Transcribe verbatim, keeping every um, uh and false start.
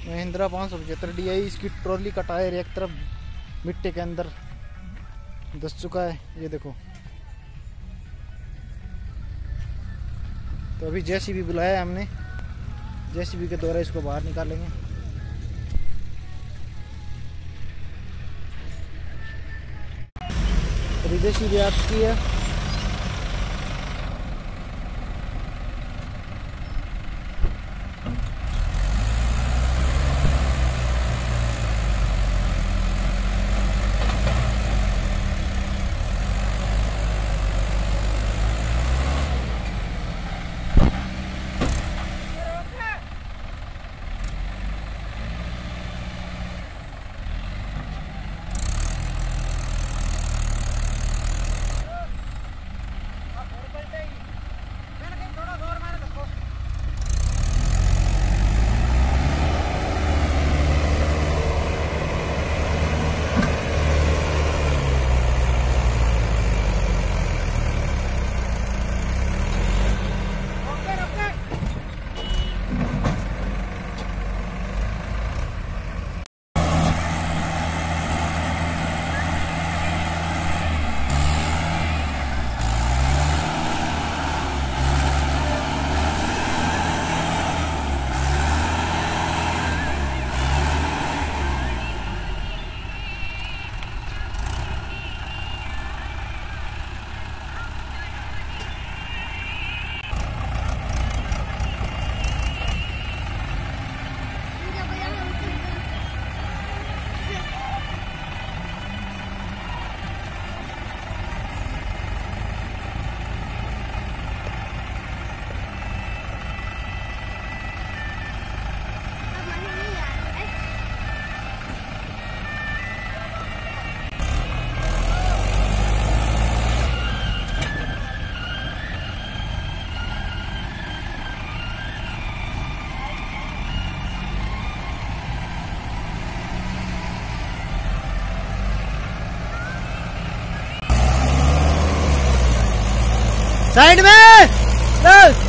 महिंद्रा पाँच सौ पचहत्तर डी आई। इसकी ट्रॉली का टायर एक तरफ मिट्टी के अंदर धस चुका है, ये देखो। तो अभी जेसीबी बुलाया है हमने, जेसीबी के द्वारा इसको बाहर निकालेंगे। तो जेसीबी आपकी है। साइड में